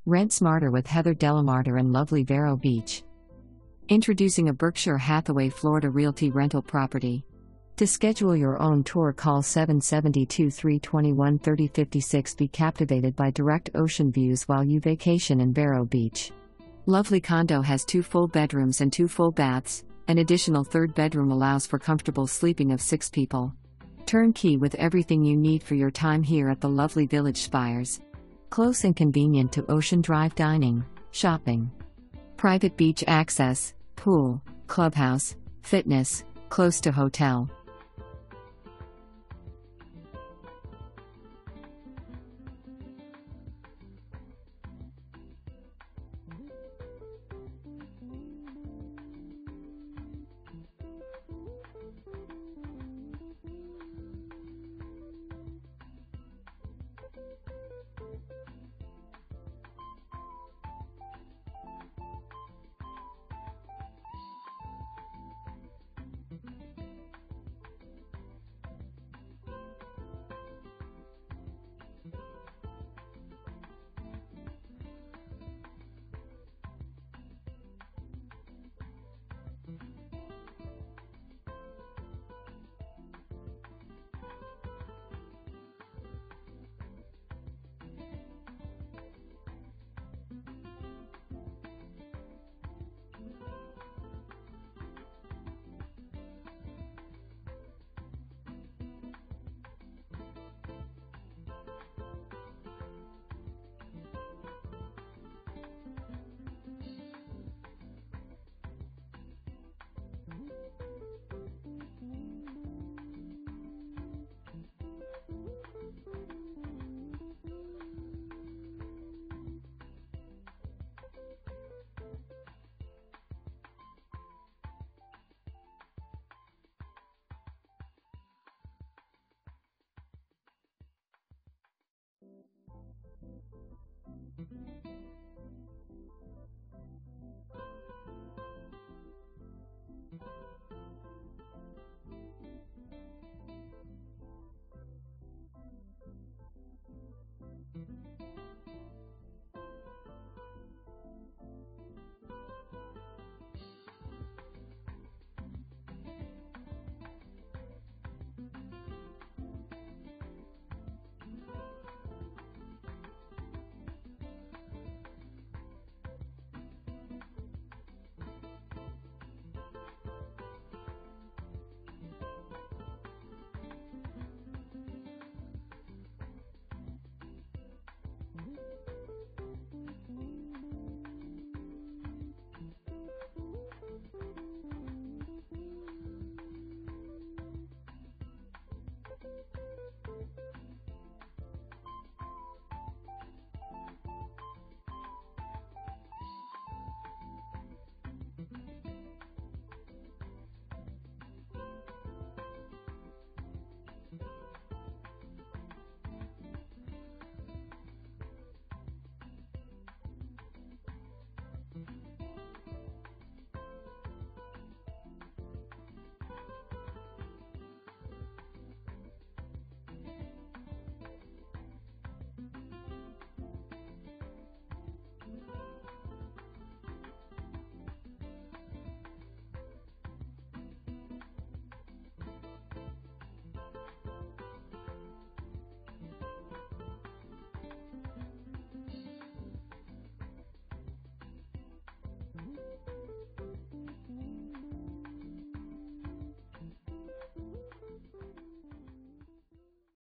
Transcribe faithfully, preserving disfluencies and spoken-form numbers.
Rent smarter with Heather Delamarter and lovely Vero Beach. Introducing a Berkshire Hathaway Florida Realty rental property. To schedule your own tour, call seven seven two, three two one, three oh five six. Be captivated by direct ocean views while you vacation in Vero Beach. Lovely condo has two full bedrooms and two full baths. An additional third bedroom allows for comfortable sleeping of six people. Turnkey with everything you need for your time here at the lovely Village Spires. Close and convenient to Ocean Drive dining, shopping. Private beach access, pool, clubhouse, fitness, close to hotel.